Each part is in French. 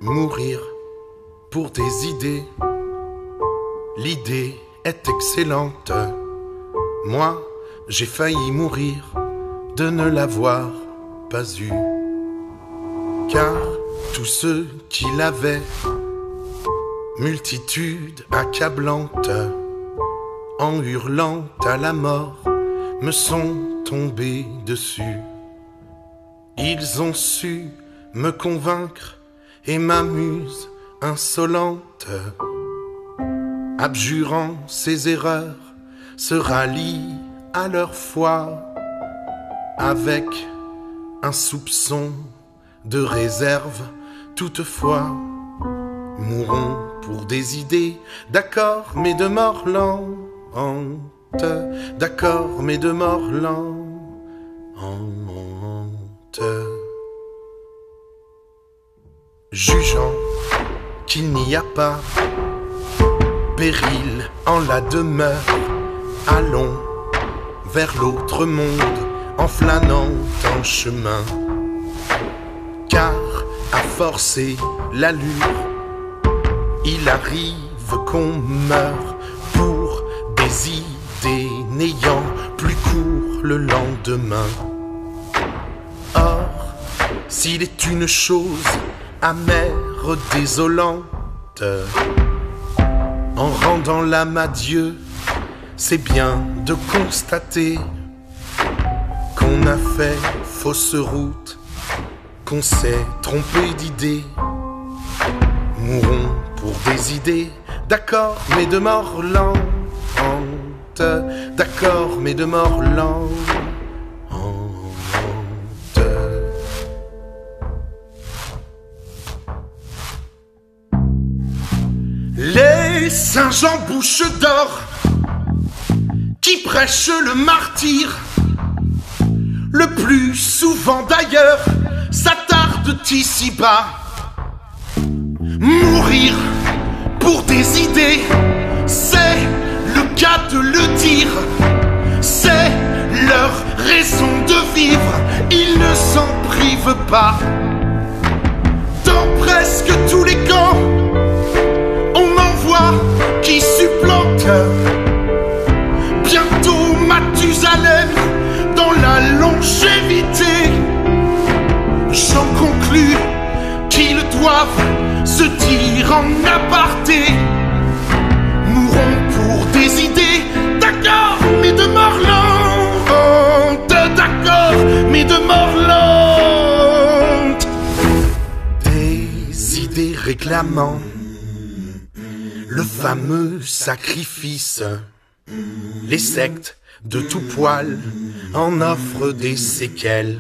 Mourir pour des idées, l'idée est excellente. Moi, j'ai failli mourir de ne l'avoir pas eue. Car tous ceux qui l'avaient, multitude accablante, en hurlant à la mort, me sont tombés dessus. Ils ont su me convaincre et ma muse insolente, abjurant ses erreurs, se rallient à leur foi avec un soupçon de réserve. Toutefois, mourons pour des idées, d'accord, mais de mort lente, d'accord, mais de mort lente. Jugeant qu'il n'y a pas péril en la demeure, allons vers l'autre monde en flânant en chemin. Car à forcer l'allure, il arrive qu'on meure pour des idées n'ayant plus cours le lendemain. Or, s'il est une chose amère, désolante, en rendant l'âme à Dieu, c'est bien de constater qu'on a fait fausse route, qu'on s'est trompé d'idée. Mourons pour des idées, d'accord, mais de mort lente, d'accord, mais de mort lente. Les saints Jean bouche d'or qui prêchent le martyre, le plus souvent d'ailleurs s'attardent ici-bas. Mourir pour des idées, c'est le cas de le dire, c'est leur raison de vivre, ils ne s'en privent pas. Dans presque tous les camps, qui supplante bientôt Mathusalem dans la longévité. J'en conclus qu'ils doivent se dire en aparté: mourons pour des idées, d'accord, mais de mort lente, d'accord, mais de mort lente. Des idées réclamant le fameux sacrifice, les sectes de tout poil en offrent des séquelles.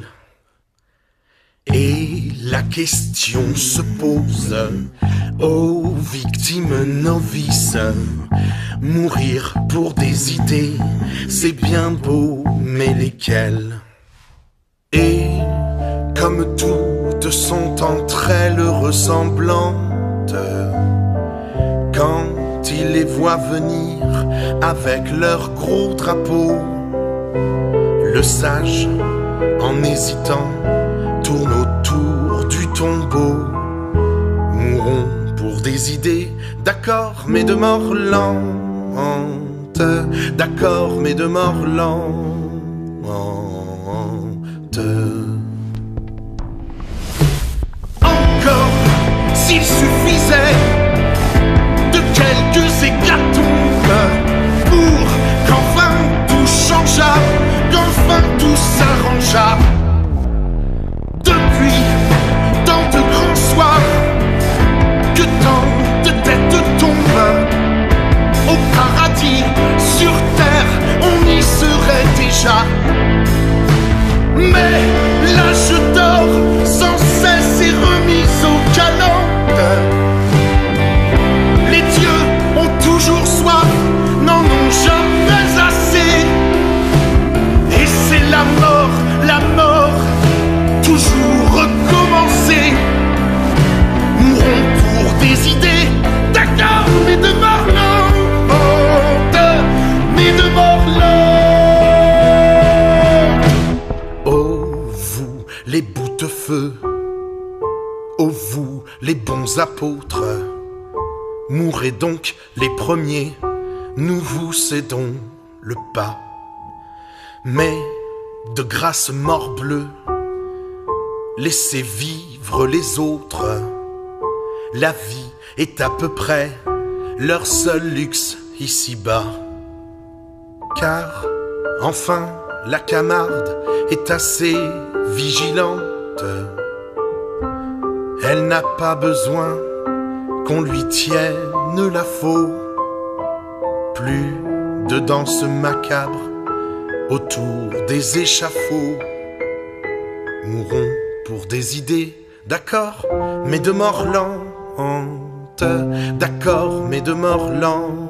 Et la question se pose aux victimes novices: mourir pour des idées, c'est bien beau, mais lesquelles? Et comme toutes sont entre elles ressemblantes, quand il les voit venir avec leurs gros drapeaux, le sage, en hésitant, tourne autour du tombeau. Mourons pour des idées, d'accord, mais de mort lente, d'accord, mais de mort lente. Encore, s'il suffisait de quelques hécatombes pour qu'enfin tout changeât, qu'enfin tout s'arrangeât. Depuis tant de grands soirs, que tant de têtes tombent, au paradis, sur terre, on y serait déjà. Mais l'âge d'or sans cesse est remis au calende. Les dieux ont toujours soif, n'en ont jamais assez. Et c'est la mort, toujours recommencer. Mourons pour des idées, d'accord, mais de mort lente, mais de mort lente. Oh, vous, les boutefeux, Ô vous, les bons apôtres, mourrez donc les premiers, nous vous cédons le pas. Mais de grâce morbleu, laissez vivre les autres. La vie est à peu près leur seul luxe ici-bas. Car, enfin, la Camarde est assez vigilante. Elle n'a pas besoin qu'on lui tienne la faux. Plus de danse macabre autour des échafauds. Mourons pour des idées, d'accord, mais de mort lente. D'accord, mais de mort lente.